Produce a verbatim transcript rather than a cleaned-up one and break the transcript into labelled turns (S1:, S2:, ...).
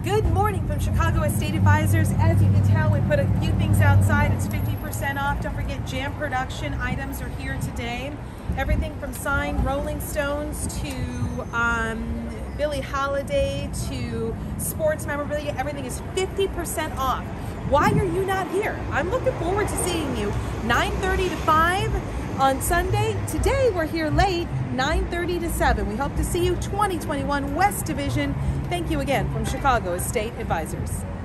S1: Good morning from Chicago Estate Advisors. As you can tell, we put a few things outside. It's fifty percent off. Don't forget, Jam Production items are here today. Everything from signed Rolling Stones to um, Billie Holiday to sports memorabilia. Everything is fifty percent off. Why are you not here? I'm looking forward to seeing you nine thirty to five on Sunday. Today we're here late, nine thirty to seven. We hope to see you twenty twenty-one West Division. Thank you again from Chicago Estate Advisors.